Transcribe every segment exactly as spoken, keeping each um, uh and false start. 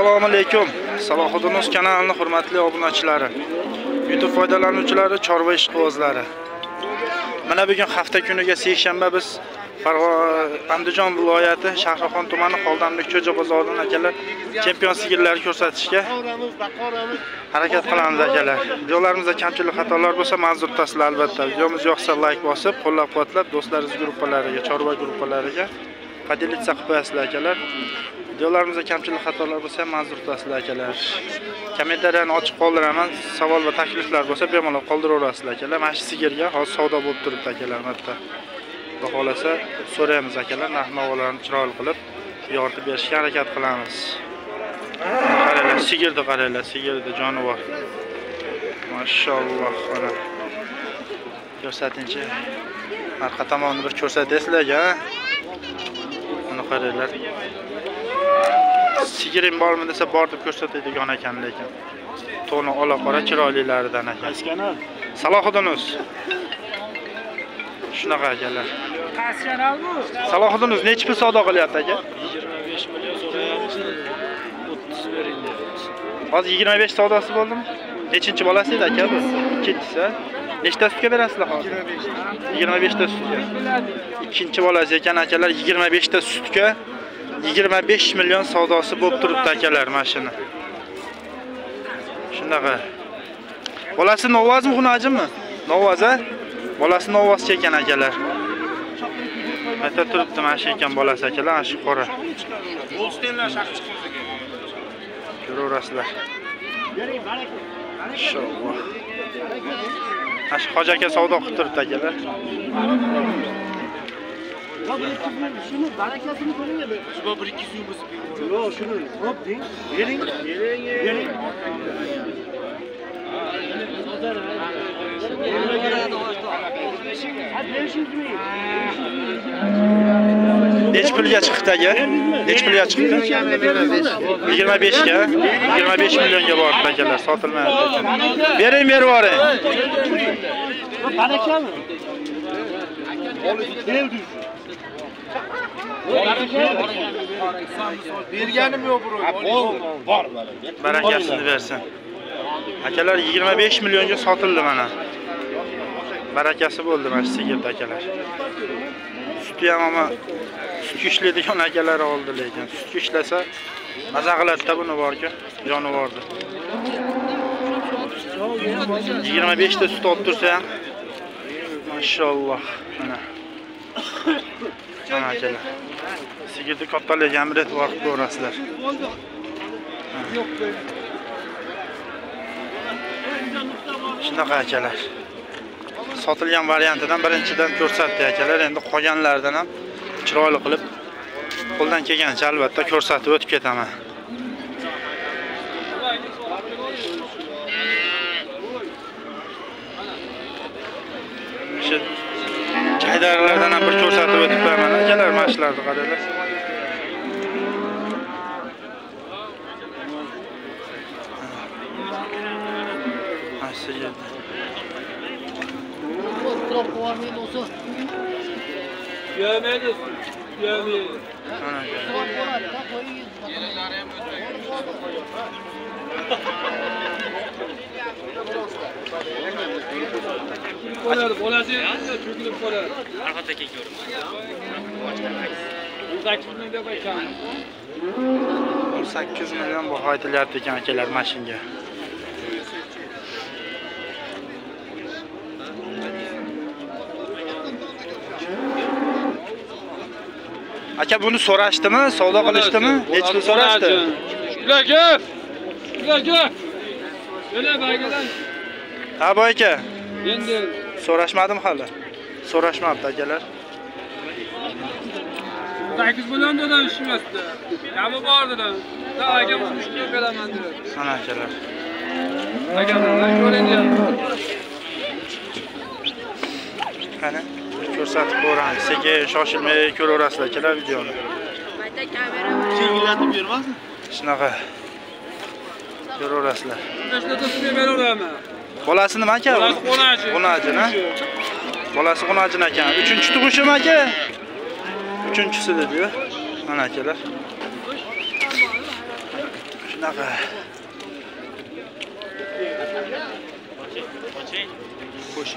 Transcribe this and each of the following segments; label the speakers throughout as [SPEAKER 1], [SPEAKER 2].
[SPEAKER 1] Assalomu alaykum. Salohiddin Uz kanalining hurmatli obunachilari, YouTube foydalanuvchilari, chorva ishqibozlari. Mana bugun hafta kuniga seshanba biz Andijon viloyati Shahrixon tumani Xoldamlik Cho'ja bozoridan akalar chempion sigirlar ko'rsatishga harakat qilamiz akalar. Videolarimizda kamchilik xatolar bo'lsa ma'zur tutasizlar albatta. Videomiz yoqsa like bosib, qo'llab-quvvatlab do'stlaringiz guruhlariga, chorva guruhlariga podelitsa qilib qo'yasizlar akalar. Videolarimizda kamchilik xatolar bo'lsa ma'zur tutasizlar akalar. Kommentariyani ochiq qoldiraman. Savol va takliflar bo'lsa bemalol qoldiraverasizlar akalar. Mana shu sigirga hozir savdo bo'lib turibdi akalar, albatta. Xohlasa so'raymiz akalar, narx-navolarni chiroyli qilib yoritib berishga harakat qilamiz. Qaranglar, sigirni qaranglar, sigirni jonivor. Mashalloh, mana. Ko'rsatingchi. Arqa tomonni bir ko'rsatasizlarga. Buni qaranglar. Sigirim bormi desa bor deb ko'rsatadigan ekan, lekin to'ni ola qora chiroylilaridan ekan. Qaysi kanal? Salohiddin Uz. Shunaqa akalar.
[SPEAKER 2] Qaysi kanal bu?
[SPEAKER 1] Salohiddin Uz necha pul savdo qilyapti aka?
[SPEAKER 2] yigirma besh million so'rayapmiz. o'ttiz bering deyapmiz.
[SPEAKER 1] Hozir yigirma besh savdosi bo'ldimi? Nechinchi bolasi edi aka bu? Ikkinchisi. Nechta sutga berasizlar hozir? yigirma besh ta sutga. Ikkinchi bolasi ekan akalar, yigirma besh ta sutga yigirma besh million savdosi bo'lib turibdi akalar mashina. Shunaqa. Bolasi novvozmi, xunajimmi? Novvoz a? Bolasi novvoz ekan akalar. Ayta turibdi mana shu ekan bolasi akalar, ana shu qora. Bolstenlar shaqib chiqdi. Ko'raverasizlar. Inshaalloh. Mana shu Hoji aka savdo qilib turibdi akalar.
[SPEAKER 2] Shuni barakasini ko'ring-a. Shu bir ikki suv bo'lsa. Yo'q, shuni hop deng. Bering. Bering. Bering.
[SPEAKER 1] Nech pulga chiqdi aka? Nech pulga chiqdi? yigirma besh ga, yigirma besh millionga bordi akalar, sotilmayapti ekan. Bering, berib yuboring.
[SPEAKER 2] Barakami? Berganim yo'q bro. Bor,
[SPEAKER 1] Barakasini bersin. Akalar yigirma besh millionga sotildi mana. Barakasi bo'ldi mana shu sigirda akalar. Suti ham ama sut ishlaydigan akalar oldi, lekin sut ishlasa maza qiladi-da buni borga, jonivordi. yigirma besh ta sut olib tursa ham maşalloh. Mana. Mana akalar. Sigirni kattalagan bir e'tibor qilib ko'rasizlar. Shunaqa akalar. Sotilgan variantidan birinchidan ko'rsatdi akalar. Endi qolganlardan ham chiroyli qilib qo'ldan kelgancha albatta ko'rsatib o'tib ketaman. Shu chaydarlardan ham bir ko'rsatib o'tib qo'yaman akalar, mashlarni qaranglar.
[SPEAKER 2] Görmedi. Görmedi. Qolar, bolasi cho'kilib qolar. Arqada kekiyorum. o'n sakkiz million deb aytgan.
[SPEAKER 1] o'n sakkiz million baho aytilyapti ekan akalar mashinga. Aka buni so'rashdimi? Savdo qilishdimi? Nech pul so'rashdi?
[SPEAKER 2] Ularga! Ularga! Yana baygadan.
[SPEAKER 1] Ha, boy aka.
[SPEAKER 2] Endi
[SPEAKER 1] so'rashmadim hali. So'rashmabdi akalar.
[SPEAKER 2] sakkiz million dodan ishmasdi. Kami bor dedim. Aka uch kilo beraman dedi.
[SPEAKER 1] Mana akalar.
[SPEAKER 2] Akalar ko'ring.
[SPEAKER 1] Qani ko'rsatib ko'ramiz. Sekin shoshilmay ko'raverasizlar akalar videoni.
[SPEAKER 2] Mayda kamera bor. Cheglatib bermasin.
[SPEAKER 1] Shunaqa. Ko'raverasizlar.
[SPEAKER 2] Tashlatib beraman.
[SPEAKER 1] Bolasi nima aka?
[SPEAKER 2] Bolasi qo'nachi.
[SPEAKER 1] Qo'nachi, ha? Bolasi qo'nachi ekan. Uchinchi tug'ishim aka. Uchinchisi dedi-yu. Mana akalar. Shunaqa. Xo'sh.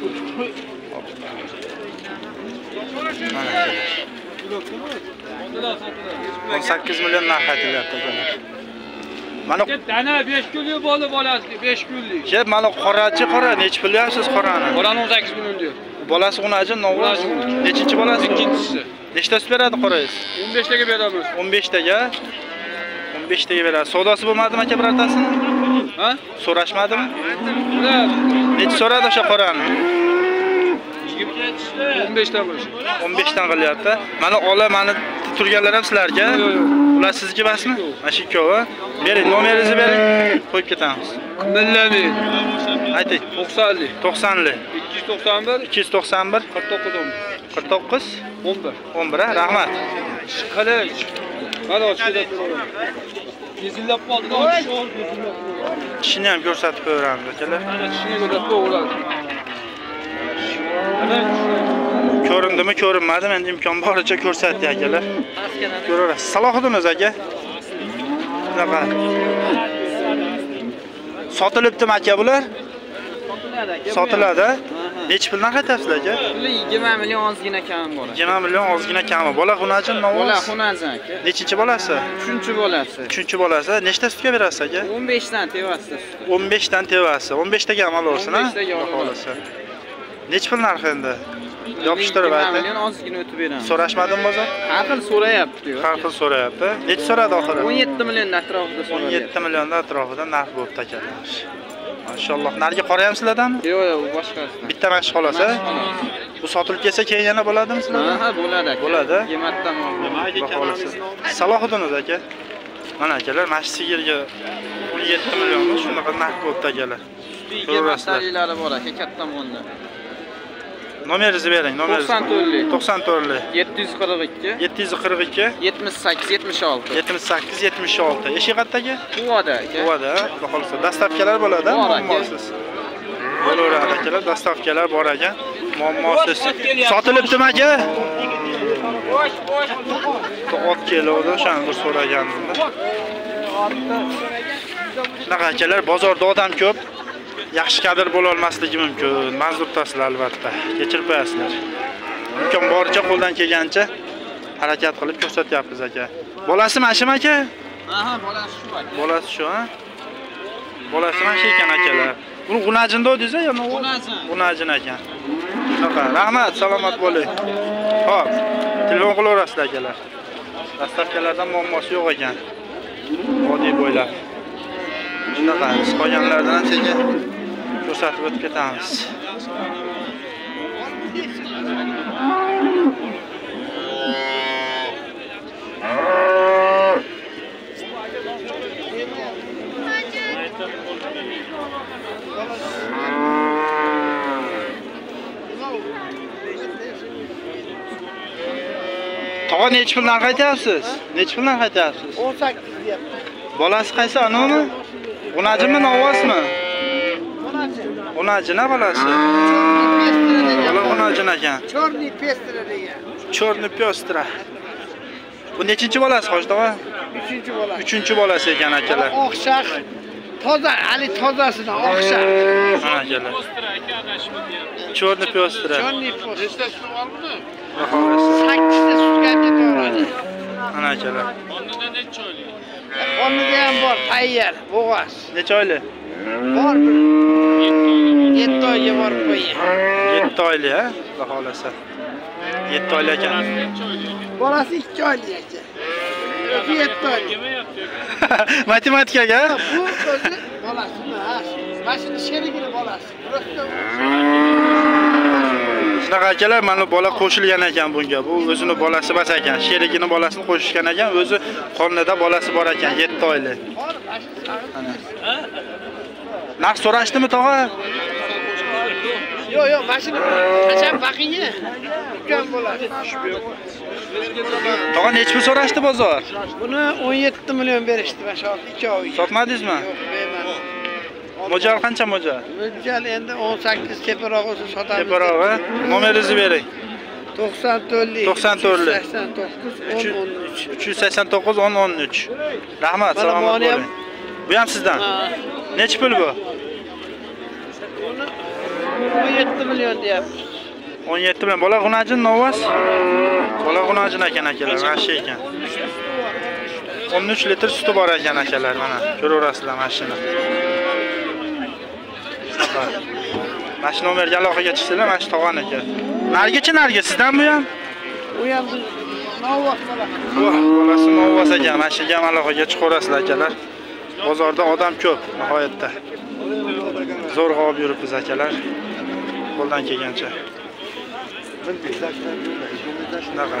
[SPEAKER 1] o'n sakkiz million narx aytilyapti akalar. Mana
[SPEAKER 3] dana besh kunlik bo'ldi bolasi, besh kunlik.
[SPEAKER 1] Kep, mana qorachi qora, necha pul deyapsiz qorani?
[SPEAKER 3] Qorani o'n sakkiz million diyor.
[SPEAKER 1] Bolasi o'nachi, novvoz. Nechinchi bolasi?
[SPEAKER 3] Ikkinchisi.
[SPEAKER 1] Nechtasi beradi qorangiz?
[SPEAKER 3] o'n besh taga beramiz.
[SPEAKER 1] o'n besh taga. o'n besh taga beradi. Savdosi bo'lmadimi aka birortasini?
[SPEAKER 3] Ha?
[SPEAKER 1] So'rashmadimi?
[SPEAKER 3] Ular
[SPEAKER 1] Necha so'radi o'sha qorani?
[SPEAKER 3] o'n besh ta bo'lish.
[SPEAKER 1] o'n besh dan qilyapti. Mana ola, mana turganlar ham sizlarga.
[SPEAKER 3] Yo'q, yo'q.
[SPEAKER 1] Ular sizniki emasmi? Mana shu ikkovi. Bering, nomeringizni bering. Qo'yib ketamiz.
[SPEAKER 3] Millami.
[SPEAKER 1] Ayting.
[SPEAKER 3] to'qsonlik.
[SPEAKER 1] to'qsonlik.
[SPEAKER 3] ikki yuz to'qson bir.
[SPEAKER 1] ikki yuz to'qson bir.
[SPEAKER 3] qirq to'qqiz
[SPEAKER 1] qirq to'qqiz.
[SPEAKER 3] o'n bir.
[SPEAKER 1] o'n bir. Rahmat.
[SPEAKER 3] Qalay. Mana ochib turaman. Yezillab qoldi.
[SPEAKER 1] Tishini ham ko'rsatib qo'yamiz akalar.
[SPEAKER 3] Mana tishini ko'rsatib qo'yadi. Ana
[SPEAKER 1] Ko'rindimi, ko'rinmadimi? Endi imkon boricha ko'rsatdi akalar. Ko'raverasiz. Salohiddin o'zi aka. Bunaqa. Sotilibdimi aka bular?
[SPEAKER 4] Sotiladi aka.
[SPEAKER 1] Sotiladi. Necha puldan qaytasiz aka?
[SPEAKER 4] Puli yigirma million ozgina kam bo'ladi.
[SPEAKER 1] yigirma million ozgina kami. Bola xunajin
[SPEAKER 4] Bola
[SPEAKER 1] novoz.
[SPEAKER 4] xunajin aka.
[SPEAKER 1] Nechinchi bolasi?
[SPEAKER 4] uchinchi bolasi.
[SPEAKER 1] uchinchi bolasi. Nechta sutga berasiz aka?
[SPEAKER 4] o'n besh dan tevasida suti.
[SPEAKER 1] o'n besh dan tevasi. o'n besh taga amal olsin, ha?
[SPEAKER 4] o'n besh taga
[SPEAKER 1] Xohlasa. Necha pul narxi endi? Yopishtirib
[SPEAKER 4] yigirma
[SPEAKER 1] ayting.
[SPEAKER 4] million ozgina o'tib beramiz.
[SPEAKER 1] So'rashmadimi bozor?
[SPEAKER 4] Har xil so'rayapti-yu.
[SPEAKER 1] Har xil so'rayapti. Necha so'radi oxiri?
[SPEAKER 4] o'n yetti million atrofida
[SPEAKER 1] o'n
[SPEAKER 4] so'rayapti.
[SPEAKER 1] yetti milliondan atrofida narx bo'pti akalar. Mashalloh. Nariga qora ham sizlardanmi?
[SPEAKER 4] Yo'q, yo'q, bu boshqasi.
[SPEAKER 1] Bitta mashq xolasa. Bu sotilib ketsa keyin yana bo'ladimi sizlarda?
[SPEAKER 4] Ha, bo'ladi aka.
[SPEAKER 1] Bo'ladi.
[SPEAKER 4] Qiymatdan
[SPEAKER 1] Xohlasa. Salohiddin o'zi aka. Mana akalar, mana shu sigirga o'n yetti million shunaqa narx bo'pti akalar.
[SPEAKER 4] Qiymatdalilari bor aka, katta molda.
[SPEAKER 1] Nomeringizni bering, nomeringizni.
[SPEAKER 4] to'qson to'rtlik.
[SPEAKER 1] to'qson to'rtlik.
[SPEAKER 4] yetti yuz qirq ikki.
[SPEAKER 1] yetti yuz qirq ikki.
[SPEAKER 4] yetmish sakkiz yetmish olti.
[SPEAKER 1] yetmish sakkiz yetmish olti. Eshik qaddagi?
[SPEAKER 4] Quvada aka.
[SPEAKER 1] Quvada, xohlasa. Dastavkalar bo'ladi,
[SPEAKER 4] Bor aka.
[SPEAKER 1] muammosiz. Bo'laveradi akalar, dastavkalar bor ekan. Muammosiz. Sotilibdimi aka?
[SPEAKER 4] Bosh, bosh.
[SPEAKER 1] Ot keluvdi, o'shani bir so'ragandim. Shunaqa akalar, bozorda odam ko'p. Yaxshi kadr bo'la olmasligi mumkin. Ma'zurtasizlar albatta. Kechirib qo'yasizlar. Imkon boricha qo'ldan kelgancha harakat qilib ko'rsatyapmiz aka. Bolasi mana shu aka?
[SPEAKER 4] Aha, bolasi shu aka.
[SPEAKER 1] Bolasi shu, ha? Bolasi mana shu ekan akalar. Buni g'unajinda o'dingiz ya, yo'qmi?
[SPEAKER 4] G'unajin.
[SPEAKER 1] G'unajin ekan. Shunaqa. Rahmat, salomat bo'ling. Xo'p, telefon qilaverasizlar akalar. Dastavkalardan muammosi yo'q ekan. Vodiy bo'ylab. Shunaqa, biz qolganlardan ham sekin ko'rsatib o'tib ketamiz. Tog'a necha puldan qaytyapsiz? Necha puldan qaytyapsiz?
[SPEAKER 2] o'n sakkiz deyapti.
[SPEAKER 1] Bolasi qaysi, anomi? G'unajinmi, novvozmi? G'unajina bolasi. Bola g'unajin ekan.
[SPEAKER 2] Chorni pestra degan.
[SPEAKER 1] Chorni pestra. Bu nechinchi bolasi, Hoji tog'a?
[SPEAKER 2] uchinchi bola.
[SPEAKER 1] uchinchi bolasi ekan akalar.
[SPEAKER 2] Oqshaq. Toza, ali tozasidan oqshaq.
[SPEAKER 1] Mana akalar. Chorni pestra.
[SPEAKER 2] Chorni pestra.
[SPEAKER 1] Xohlasa.
[SPEAKER 2] sakkizta sutga ketaveradi.
[SPEAKER 1] Mana akalar.
[SPEAKER 2] Qonida ham bor, tayyor, bo'g'az.
[SPEAKER 1] Necha oylik?
[SPEAKER 2] Bor bir yetti oyga borib qo'ying.
[SPEAKER 1] yetti oylik, ha? Xudo xolasa. yetti oylik ekan.
[SPEAKER 2] Bolasi ikki oylik ekan. O'zi yetti oylik.
[SPEAKER 1] Matematikaga?
[SPEAKER 2] Bu o'zi bolasi, ha. Mashina sherigini bolasi. Просто
[SPEAKER 1] Shunaqa akalar, mana bola qo'shilgan ekan bunga. Bu o'zini bolasi emas ekan. Sherigini bolasini qo'shishgan ekan, o'zi qornida bolasi bor ekan, yetti oylik.
[SPEAKER 2] bor, mashina.
[SPEAKER 1] Narx so'rashdimi tog'a?
[SPEAKER 2] Yo'q, yo'q, mashina qachon baqingi? Ukam bo'ladi.
[SPEAKER 1] Tog'a necha pul so'rashdi bozor?
[SPEAKER 2] Buni o'n yetti million berishdi, mana shu ikkoviga.
[SPEAKER 1] Sotmadingizmi?
[SPEAKER 2] Yo'q, bermadim.
[SPEAKER 1] Mo'jal qancha mo'jal?
[SPEAKER 2] Mo'jal endi o'n sakkiz teparoq o'zi sotamiz.
[SPEAKER 1] Teparog'i. Nomeringizni bering.
[SPEAKER 5] to'qson to'rt
[SPEAKER 1] to'qson to'rt
[SPEAKER 5] uch yuz sakson to'qqiz o'n o'n uch.
[SPEAKER 1] uch yuz sakson to'qqiz o'n o'n uch. Rahmat, salomat bo'ling. Bu ham sizdan. Necha pul bu?
[SPEAKER 5] o'n yetti million deyapti.
[SPEAKER 1] o'n yetti million. Bola g'unajin novvas. Bola g'unajin ekan akalar, mana shu ekan. o'n uch litr suti bor ekan akalar, mana ko'raverasizlar mashina. Mana shu nomerga aloqaga chiqsanglar, mana shu tog'an aka. Nargichi nargi sizdan bu ham?
[SPEAKER 5] U ham novvas bola.
[SPEAKER 1] Voh, bolasi novvas ekan. Mana shu ham aloqaga chiqaverasizlar akalar. Bozorda odam ko'p, nihoyatda. Zo'rg'a olib yuribmiz akalar. Qo'ldan kelgancha. Shunaqa.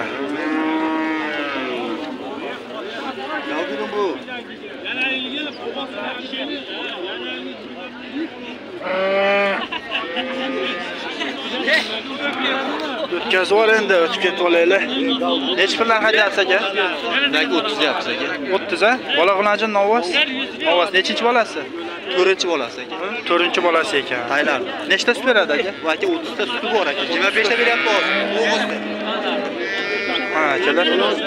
[SPEAKER 1] O'tkazib yubor endi, o'tib ketib olaylik. Necha puldan haydayapsiz aka?
[SPEAKER 3] Naki o'ttiz deyapsiz aka.
[SPEAKER 1] o'ttiz a? Bola g'unajin novvos? Novvos nechinchi bolasi?
[SPEAKER 3] to'rtinchi bolasi aka.
[SPEAKER 1] to'rtinchi bolasi ekan.
[SPEAKER 3] Tayland.
[SPEAKER 1] Nechta sut beradi aka?
[SPEAKER 3] Bu aka o'ttiz ta suti bor aka. yigirma besh ta beryapti hozir. o'g'izda.
[SPEAKER 1] Ha, akalar.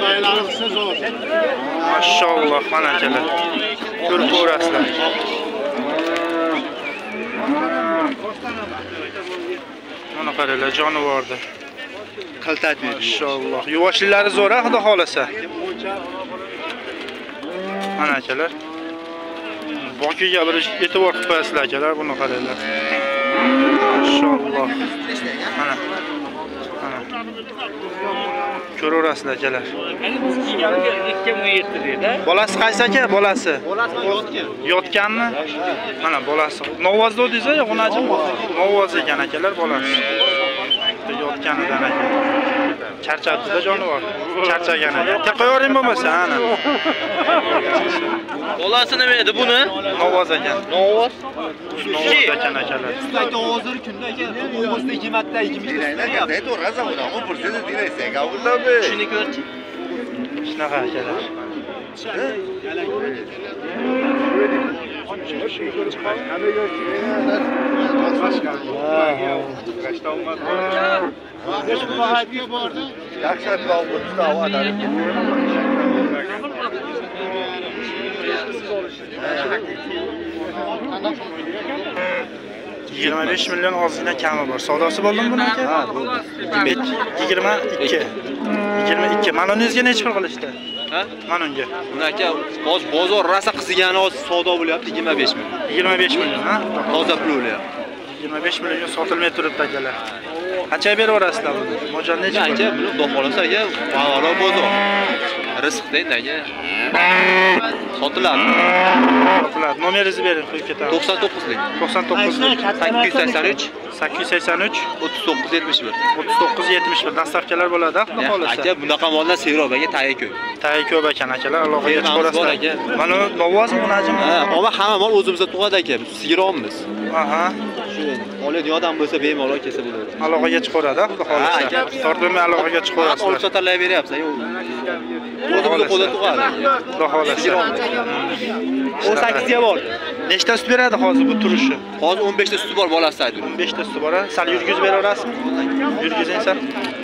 [SPEAKER 1] Mashalloh, mana akalar. Ko'rib ko'rasizlar. Mana qaranglar, jonivordi.
[SPEAKER 3] Qaltatmaydi.
[SPEAKER 1] Mashalloh. Yuvoshlilari zo'r, xudo xolasa. Mana akalar. Bokiga bir e'tibor qilib qo'yasizlar akalar, buni qaranglar. Mashalloh. Mana. Mana. Ko'raverasizlar akalar. Bolasi qaysi aka? Bolasi.
[SPEAKER 3] Bolasi yotgan.
[SPEAKER 1] Yotganmi? Mana bolasi. Novvozda o'dingiz-a, g'unajim? Novvoz ekan akalar bolasi. Yotganidan aka. Charchatdi-da jonivor. Charchagan aka. Tek qo'yavering bo'lmasa, ana.
[SPEAKER 3] Bolasi nima edi buni?
[SPEAKER 1] Novvoz ekan.
[SPEAKER 3] Novvoz.
[SPEAKER 1] Novvoz ekan akalar.
[SPEAKER 3] Aka hozir kunda aka o'g'izda yigirma ta yigirma shuni ko'rchi.
[SPEAKER 1] Shunaqa akalar. yigirma besh million ozgina kami bor. Savdosi bo'ldimi buni aka? Ha, bo'ldi. yigirma ikki. yigirma ikki. Mana uningizga necha pul qilishdi?
[SPEAKER 3] Ha?
[SPEAKER 1] Mana unga.
[SPEAKER 3] Buni aka hozir bozor rosa qisigani hozir savdo bo'lyapti yigirma besh million.
[SPEAKER 1] yigirma besh million, ha?
[SPEAKER 3] Toza pul bo'lyapti.
[SPEAKER 1] yigirma besh millionga sotilmay turibdi akalar. Qanchaga beraverasizlar buni? Mo'ljal necha?
[SPEAKER 3] Aka buni xudo xolasa aka, avvalo bozor. Rizqda endi aka. Sotiladi.
[SPEAKER 1] Sotiladi. Nomeringizni bering, qo'yib ketaman.
[SPEAKER 3] to'qson to'qqizlik.
[SPEAKER 1] to'qson to'qqizlik.
[SPEAKER 3] sakkiz yuz sakson uch
[SPEAKER 1] sakkiz yuz sakson uch
[SPEAKER 3] o'ttiz to'qqiz yetmish bir.
[SPEAKER 1] o'ttiz to'qqiz yetmish bir dastavkalar bo'ladi, xudo xolasa.
[SPEAKER 3] Aka bunaqa moldan serob aka tayyor ko'p.
[SPEAKER 1] Tayyor ko'p ekan akalar, aloqaga chiqarasizlar. Mana novvozmi, g'unajimi?
[SPEAKER 3] Ha, ammo hamma mol o'zimizda tug'adi aka. Biz sigirommiz.
[SPEAKER 1] Aha.
[SPEAKER 3] Shu oladigan odam bo'lsa bemalol kelsa bo'ladi.
[SPEAKER 1] Aloqaga chiqaradi, xudo xolasa. Tortmay aloqaga
[SPEAKER 3] Olib
[SPEAKER 1] chiqarasizlar.
[SPEAKER 3] sotarlar beryapsiz. O'zimizda qo'lda tug'adi.
[SPEAKER 1] Xudo xolasa.
[SPEAKER 3] o'n sakkizga bor.
[SPEAKER 1] Nechta sut beradi hozir bu turishi?
[SPEAKER 3] Hozir o'n besh ta suti bor bolasi aytdi.
[SPEAKER 1] o'n besh ta suti bor. Sal yurgizib beraverasizmi? Yurgizing sal.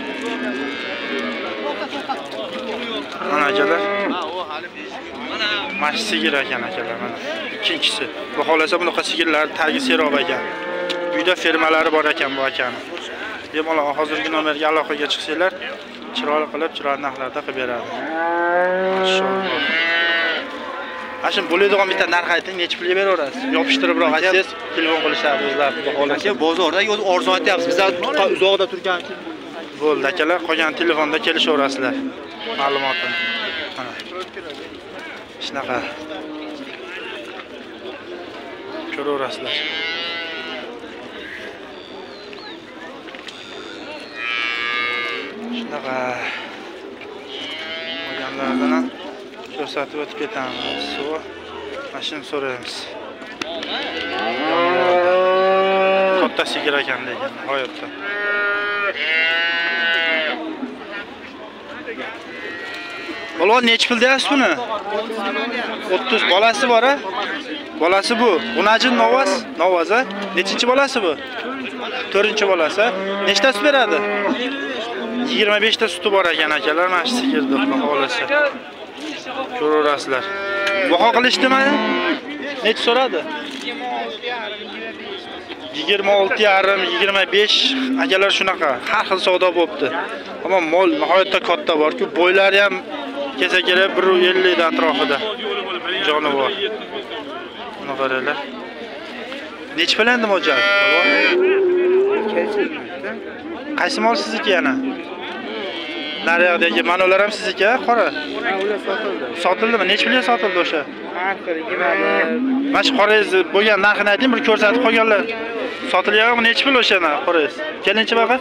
[SPEAKER 1] Mana akalar. Mana sigir ekan akalar, mana. Ikkinchisi. Bu xolasa bunaqa sigirlar tagi serob ekan. Uyda fermalari bor ekan bu akani. Bemalol hozirgi nomerga aloqaga chiqsanglar, chiroyli qilib, chiroyli narxlarda qilib beradi. Mashalloh. Ashim bo'ladigan bitta narx ayting, necha pulga beraverasiz? Yopishtiribroq aytsangiz, telefon qilishadi o'zlari, xudo xolasa.
[SPEAKER 3] Aka bozorda o'zi arzon aytyapsiz. Bizlar uzoqda turgan
[SPEAKER 1] bo'ldi akalar, qolgan telefonda kelishaverasizlar. Ma'lumotini. Mana. Shunaqa. Ko'raverasizlar. Shunaqa. Qolganlardan ko'rsatib o'tib ketamiz. Suv mashina so'raymiz. Katta sigir ekan lekin, hayotda. Bo'lgan necha pul deyapsiz buni? o'ttiz bolasi bor-a? Bolasi bu. G'unajin novvos, novvoz a? Nechinchi bolasi bu? to'rtinchi bolasi. Nechta sut beradi? yigirma besh ta suti bor ekan akalar, mana shu sigirni xohlasa. Ko'rasizlar. Baho qilishdimi? Necha so'radi? yigirma olti yarim, yigirma besh akalar shunaqa. Har xil savdo bo'libdi. Ammo mol nihoyatda katta bor-ku, bo'ylari ham kelsa kerak bir ellik ta atrofida. Jonivor. Buni qaranglar. Necha pul endi mo'jal? Qaysi mol sizniki yana? Nariyoqdagi manolar ham sizniki, qora.
[SPEAKER 4] Ha, ular sotildi.
[SPEAKER 1] Sotildimi? Necha pulga sotildi o'sha?
[SPEAKER 4] Har xil yigirma.
[SPEAKER 1] Mana shu qorangiz bo'lgan narxini ayting, bir ko'rsatib qolganlar. Sotilyapmi? Necha pul o'sha qorangiz? Kelinchi baqa?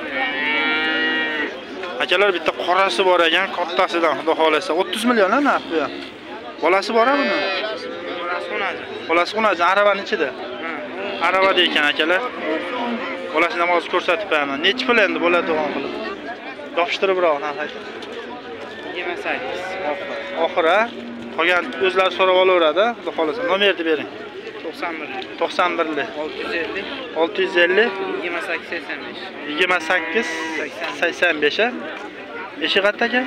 [SPEAKER 1] Akalar bitta qorasi bor ekan, kattasidan xudo xolasa o'ttiz million narx bu ham. Bolasi bor-a buni?
[SPEAKER 4] Bolasi qo'nadi.
[SPEAKER 1] Bolasi qo'nadi, aravaning ichida. Aravada ekan akalar. Bolasini ham hozir ko'rsatib beraman. Necha pul endi bo'ladi degan qilib. Yopishtiribroq narx ayting.
[SPEAKER 4] yigirma sakkiz.
[SPEAKER 1] Oxir a? Qolgan o'zlari so'rab olaveradi, xudo xolasa. Nomerni bering.
[SPEAKER 4] to'qson bir.
[SPEAKER 1] to'qson birlik.
[SPEAKER 4] olti yuz ellik.
[SPEAKER 1] olti yuz ellik.
[SPEAKER 4] yigirma sakkiz sakson besh.
[SPEAKER 1] yigirma sakkiz sakson besh a? Eshik qatta aka?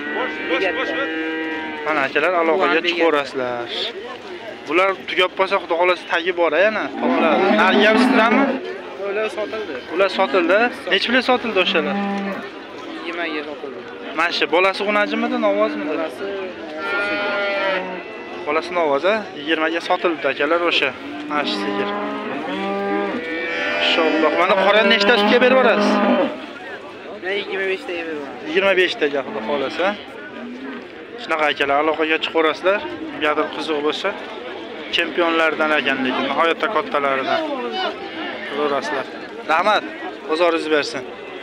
[SPEAKER 1] Mana akalar aloqaga chiqaverasizlar. Bular tugab qolsa xudo xolasa tagi bor yana, topiladi. Narxi ham sizlarmi?
[SPEAKER 4] Ular sotildi.
[SPEAKER 1] Ular sotildi. Necha pulga sotildi o'shalar?
[SPEAKER 4] yigirma ga sotildi.
[SPEAKER 1] Mana shu bolasi xunajimidi, novozmidi?
[SPEAKER 4] Bolasi
[SPEAKER 1] Bolasi novoz a? yigirma ga sotildi akalar o'sha. Mana shu sigir. Maşalloh. Mana qora nechta sutga berib borasiz?
[SPEAKER 4] Men yigirma besh taga beraman.
[SPEAKER 1] yigirma besh taga xudo xolasa. Shunaqa akalar, aloqaga chiqaverasizlar. Kimgadir qiziq bo'lsa, chempionlardan ekan, lekin nihoyatda kattalaridan. Ko'rasizlar. Rahmat, bozoringiz bersin.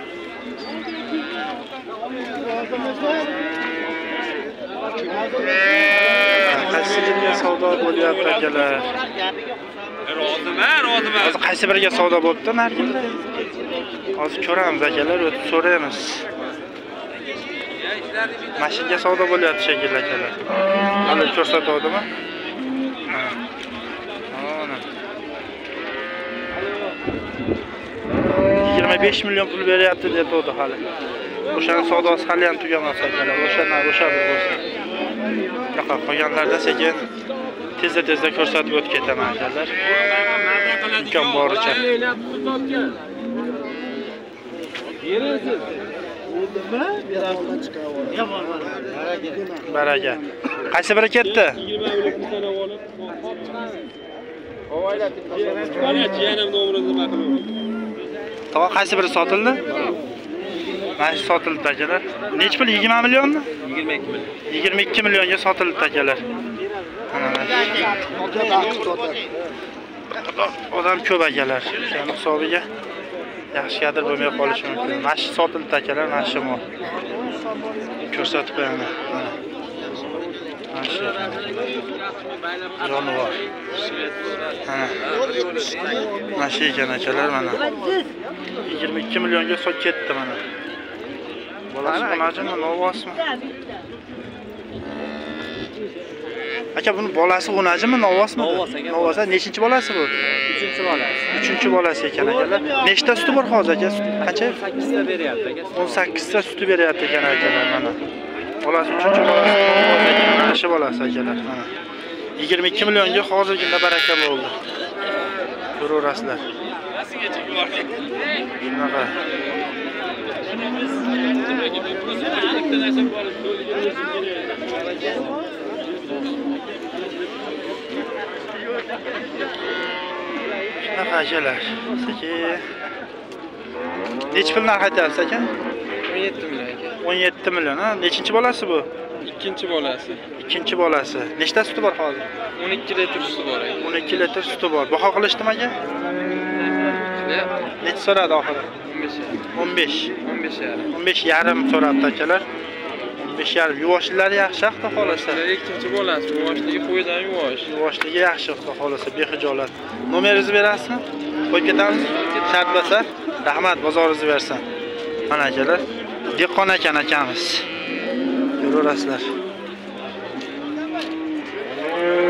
[SPEAKER 1] Qaysiga savdo bo'lyapti akalar?
[SPEAKER 3] Roziman, roziman.
[SPEAKER 1] Hozir qaysi biriga savdo bo'pti narxida? Hozir ko'ramiz akalar, o'tib so'raymiz. Mashinga savdo bo'lyapti shekilli akalar. Hali ko'rsatuvdimi? Mana. yigirma besh million pul beryapti deb hali. O'shaning savdosi hali ham tugamas akalar. O'shani o'sha bir bo'lsa. Yo'q, qolganlarda sekin tezda-tezda ko'rsatib o'tib ketaman akalar. Imkon boricha. Baraka. Qaysi biri ketdi? To'g'ri, qaysi biri sotildi? Mana shu sotildi akalar. Necha pul? yigirma millionmi?
[SPEAKER 3] yigirma ikki million.
[SPEAKER 1] yigirma ikki millionga sotildi akalar. Odam ko'p akalar. O'shaning hisobiga yaxshi kadr bo'lmay qolishi mumkin. Mana shu sotildi akalar, mana shu mol. Ko'rsatib beraman. Mana shu. Jonivor. Mana. Mana shu ekan akalar, mana. yigirma ikki millionga sot ketdi mana. Bolasi qanachimi, novosmi? Aka, buni bolasi xunajimi, novosmi? Novos. Nechinchi bolasi bu?
[SPEAKER 4] uchinchi bolasi.
[SPEAKER 1] uchinchi bolasi ekan akalar. Nechta suti bor hozir aka? Qancha?
[SPEAKER 4] sakkiz ta beryapti aka.
[SPEAKER 1] o'n sakkiz ta suti beryapti ekan akalar mana. Bolasi uchinchi bolasi ekan, mana shu bolasi akalar mana. yigirma ikki millionga hozirgina baraka bo'ldi. Ko'raverasizlar. Shunaqa. Shunaqa akalar. Sekin. Necha pul narx aytyapsiz aka?
[SPEAKER 4] o'n yetti million aka.
[SPEAKER 1] o'n yetti million, ha? Nechinchi bolasi bu?
[SPEAKER 4] Ikkinchi bolasi.
[SPEAKER 1] Ikkinchi bolasi. Nechta suti bor hozir?
[SPEAKER 4] o'n ikki litr suti bor aka.
[SPEAKER 1] o'n ikki litr suti bor. Baho qilishdimi aka?
[SPEAKER 4] Qilyapti.
[SPEAKER 1] Necha so'radi oxiri?
[SPEAKER 4] o'n besh.
[SPEAKER 1] o'n besh.
[SPEAKER 4] o'n besh yarim.
[SPEAKER 1] o'n besh yarim so'rabdi akalar. o'n besh yarim. Yuvoshlari yaxshi, xudo xolasa.
[SPEAKER 4] Ikkinchi bolasi, yuvoshligi qo'ydan yuvosh.
[SPEAKER 1] Yuvoshligi yaxshi, xudo xolasa, behijolat. Nomeringizni berasizmi? Qo'yib ketamiz. Shart bo'lsa, rahmat, bozoringizni bersin. Mana akalar, dehqon ekan akamiz. Ko'rasizlar.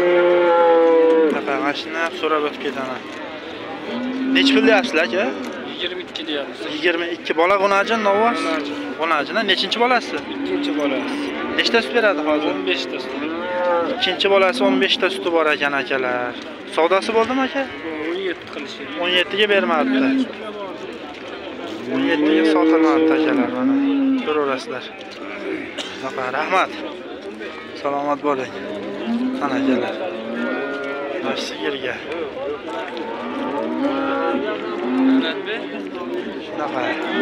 [SPEAKER 1] Mana mashina so'rab o'tib ketaman. Necha pul deyapsizlar aka?
[SPEAKER 4] yigirma ikki deyapmiz.
[SPEAKER 1] yigirma ikki bola g'unajin novvoz. G'unajin, nechinchi bolasi?
[SPEAKER 4] Ikkinchi bolasi.
[SPEAKER 1] Nechta sut beradi hozir?
[SPEAKER 4] o'n besh ta sut.
[SPEAKER 1] Ikkinchi bolasi o'n besh ta suti bor ekan akalar. Savdosi bo'ldimi aka?
[SPEAKER 4] o'n yetti qilishgan.
[SPEAKER 1] o'n yetti ga bermabdi. o'n yetti ga sotilmabdi akalar mana. Ko'raverasizlar. Shunaqa, rahmat. Salomat bo'ling. Qani akalar. Mana sigirga. Shunaqa.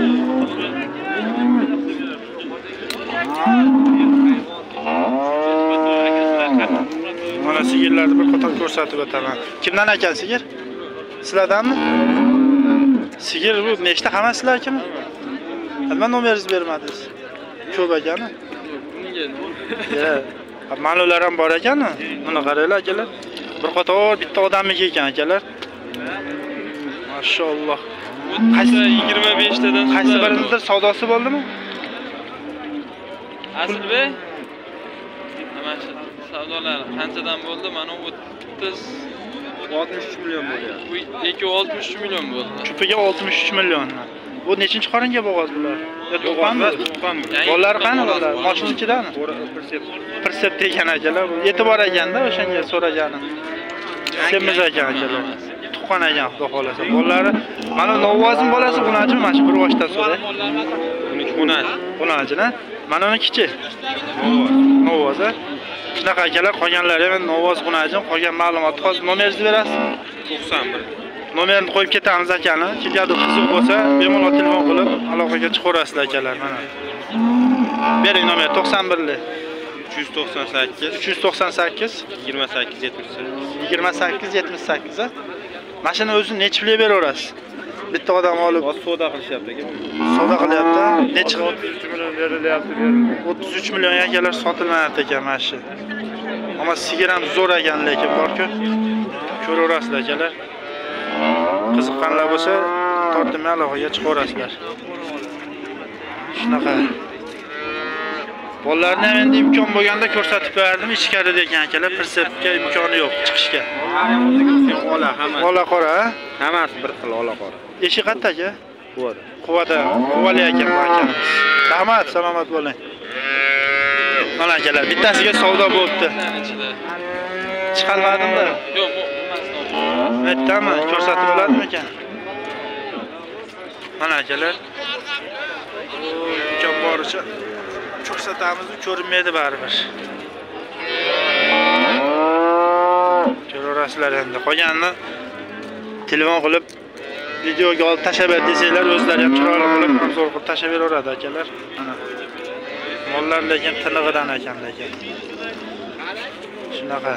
[SPEAKER 1] Mana sigirlarni bir qator ko'rsatib o'taman. Kimdan ekan sigir? Sizlardanmi? Sigir bu nechta hammasi sizlarkimi? Nima nomeringizni bermadingiz? Ko'p ekani? Ya, ma'lumlar ham bor ekan-mi? Buni qaranglar akalar. Bir qator bitta odamniki ekan akalar. Mashalloh.
[SPEAKER 4] Qaysi yigirma besh tadan
[SPEAKER 1] Qaysi biriningizdir savdosi bo'ldimi?
[SPEAKER 4] Asilbek. Mana shu savdolar qanchadan bo'ldi? Mana o'ttiz oltmish uch million bo'ldi. Bu ikki oltmish uch million bo'ldi.
[SPEAKER 1] Chupiga oltmish uch million. Bu nechinchi qoringa bo'g'oz bular? Yo, tuqqanmi? Tuqqanmi? Bolalar qani bolalar? Moshnichidami? Persep degan akalar. E'tibor ekanda o'shanga so'raganim. Semiz ekan akalar. Tuqqan ekan xudo xolasa. Bolalari mana novvozning bolasi g'unajin mana shu bir boshdan so'ray.
[SPEAKER 4] Buniki g'unaj.
[SPEAKER 1] G'unajin-a? Mana uni kichi. Novvoz. Novvoz. Shunaqa akalar, qolganlari ham novvoz g'unajin, qolgan ma'lumotni hozir nomeringizni berasiz?
[SPEAKER 4] to'qson bir.
[SPEAKER 1] Nomerini qo'yib ketamiz akani. Kimgadir qiziq bo'lsa, bemalol telefon qilib aloqaga chiqaverasizlar akalar mana. Bering nomer to'qson bir lik.
[SPEAKER 4] uch yuz to'qson sakkiz
[SPEAKER 1] uch yuz to'qson sakkiz
[SPEAKER 4] yigirma sakkiz yetmish sakkiz.
[SPEAKER 1] yigirma sakkiz yetmish sakkiz. Mashina o'zini necha pulga beraverasiz? Bitta odam olib
[SPEAKER 4] Savdo qilishyapti aka.
[SPEAKER 1] savdo qilyapti. Necha
[SPEAKER 2] o'ttiz uch million berilyapti.
[SPEAKER 1] o'ttiz uch million akalar sotilmayapti ekan mana shu. Ammo sigir ham zo'r ekan lekin bor-ku. Ko'raverasizlar akalar. Qiziqqanlar bo'lsa, tortmay aloqaga chiqaverasizlar. Shunaqa. Bolalarni ham endi imkon bo'lganda ko'rsatib berdim, ichkari degan akalar, persepga imkoni yo'q chiqishga.
[SPEAKER 4] Ola hammasi.
[SPEAKER 1] Ola qora,
[SPEAKER 4] Hammasi bir xil ola qora.
[SPEAKER 1] eshik qayerda aka?
[SPEAKER 4] Quvada.
[SPEAKER 1] Quvada, quvali ekan bu akamiz. Rahmat, salomat bo'ling. Mana akalar, bittasiga savdo bo'libdi. Chiqalmadim-da.
[SPEAKER 4] Yo'q, bu
[SPEAKER 1] Aytdimmi, ko'rsatib bo'ladimi ekan? Mana akalar. Imkon boricha ko'rsatamiz, ko'rinmaydi baribir. Ko'rasizlar endi. Qolganini telefon qilib videoga olib tashlab ber desanglar, o'zlari ham chiroyli qilib obzor qilib tashlab beraveradi akalar. Mana. Mollar lekin tinig'idan ekan lekin. Shunaqa.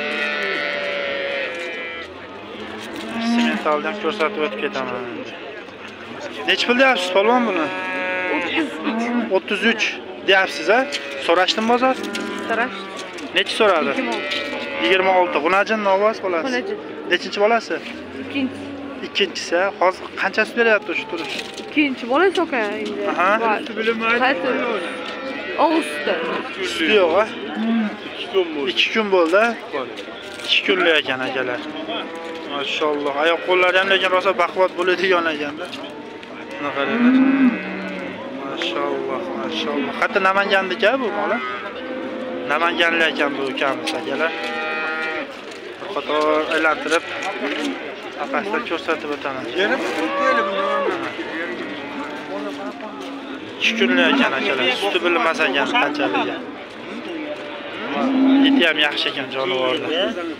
[SPEAKER 1] Sementaldan ko'rsatib o'tib ketaman endi. Nech pul deyapsiz polvon buni? o'ttiz uch deyapsiz a? So'rashdim bozor?
[SPEAKER 6] So'rashdim.
[SPEAKER 1] Necha so'radi? yigirma olti. G'unajin novvoz bolasi.
[SPEAKER 6] G'unajin.
[SPEAKER 1] Nechinchi bolasi?
[SPEAKER 6] Ikkinchi.
[SPEAKER 1] Ikkinchisi. Hozir qanchasi beryapti shu turish?
[SPEAKER 6] Ikkinchi bolasi aka endi.
[SPEAKER 1] Aha.
[SPEAKER 6] Qaysi? Avgustda.
[SPEAKER 1] Suti yo'q a? ikki kun bo'ldi. ikki kunlik ekan akalar. Mashalloh. Oyoq qo'llari ham lekin rosa baquvvat bo'ladigan ekanda. Buni qaranglar. Mashalloh, mashalloh. Hatta Namangandika bu bola. Namanganlik ekan bu ukamiz akalar. Bir qator aylantirib apasda ko'rsatib o'taman. ikki kunlik ekan akalar. Suti bilmas ekan qanchaligi. Eti ham yaxshi ekan jonivorlar.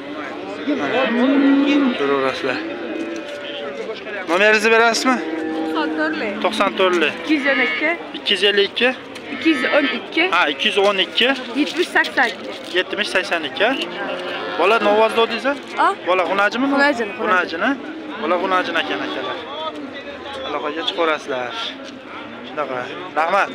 [SPEAKER 1] Ko'raverasizlar. Nomeringizni berasizmi? to'qson to'rt
[SPEAKER 6] ikki yuz o'n ikki
[SPEAKER 1] ikki yuz ellik ikki
[SPEAKER 6] ikki yuz o'n ikki
[SPEAKER 1] ha ikki yuz o'n ikki
[SPEAKER 6] yetmish sakson ikki.
[SPEAKER 1] yetmish sakson ikki. Bola novvozda o'dingizmi?
[SPEAKER 6] A?
[SPEAKER 1] Bola g'unajimi?
[SPEAKER 6] G'unajin,
[SPEAKER 1] G'unajin. Bola g'unajin ekan akalar. Aloqaga chiqaverasizlar. Shunaqa. Rahmat.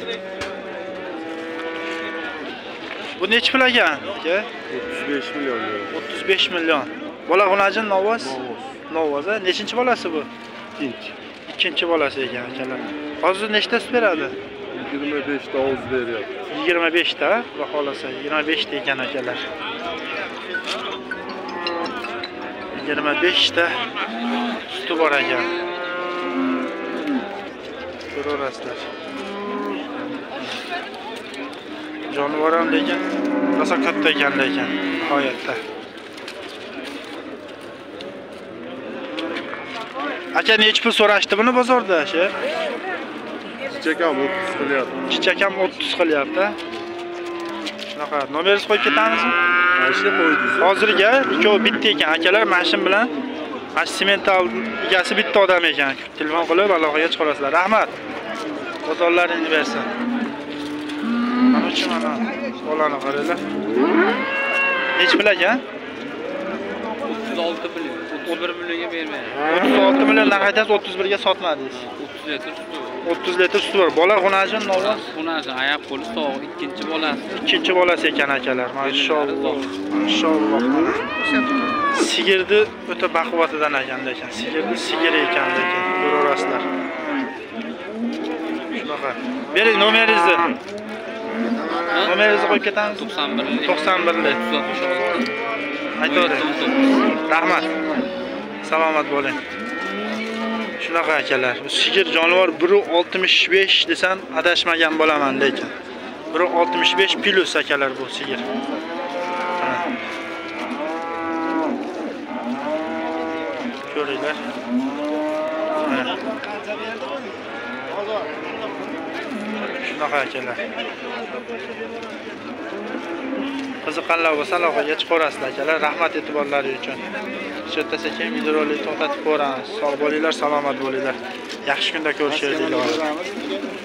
[SPEAKER 1] Bu necha pul ekan? Aka?
[SPEAKER 2] o'ttiz besh million.
[SPEAKER 1] o'ttiz besh million. Bola g'unajin novvoz? Novvoz. Nechinchi bolasi bu?
[SPEAKER 2] Ikkinchi.
[SPEAKER 1] Ikkinchi bolasi ekan akalar. Hozir nechta sut beradi?
[SPEAKER 2] yigirma besh ta o'z beryapti.
[SPEAKER 1] yigirma besh ta, xudo xolasa yigirma besh ta ekan akalar. yigirma besh ta suti bor ekan. ko'raverasizlar. Jonivor ham lekin rosa katta ekan lekin nihoyatda. Aka necha pul so'rashdi buni bozorda, she?
[SPEAKER 2] Chichakam o'ttiz qilyapti.
[SPEAKER 1] Chichakam o'ttiz qilyapti. Shunaqa, nomeringizni qo'yib ketamizmi?
[SPEAKER 2] Mashina qo'ydingiz.
[SPEAKER 1] Hozirga ikkovi bitta ekan, akalar mashin bilan Simental egasi bitta odam ekan. Telefon qilib aloqaga chiqarasizlar. Rahmat. Bozorlaringizni bersin. Mana shu mana bolani qaranglar. Necha pul ekan?
[SPEAKER 4] o'ttiz olti million. o'ttiz bir millionga bermayman.
[SPEAKER 1] o'ttiz olti milliondan qaytasiz, o'ttiz birga sotmadingiz.
[SPEAKER 4] o'ttiz litr suv.
[SPEAKER 1] o'ttiz litr suv bor. Bola xunajin nova.
[SPEAKER 4] Xunasi oyoq qo'li sog', ikkinchi bolasi.
[SPEAKER 1] Ikkinchi bolasi ekan akalar. Mashalloh. Mashalloh. Sigirni o'ta baquvvatidan ekan lekin. Sigirni sigiri ekan lekin. Ko'raverasizlar. Shunaqa. Bering nomeringizni. Nomeringizni qo'yib ketamiz.
[SPEAKER 4] to'qson bir
[SPEAKER 1] to'qson bir lik. Aytavering. Rahmat. Salomat bo'ling. Shunaqa akalar. Bu sigir jonivor bir oltmish besh desam adashmagan bo'laman lekin. bir oltmish besh plus akalar bu sigir. Ko'ringlar. Shunaqa akalar. Qiziqqanlar bo'lsa aloqaga chiqarasizlar akalar. Rahmat e'tiborlaringiz uchun. Chetda sekin videorolik to'xtatib ko'ramiz. Sog' bo'linglar, salomat bo'linglar. Yaxshi kunda ko'rishaylik.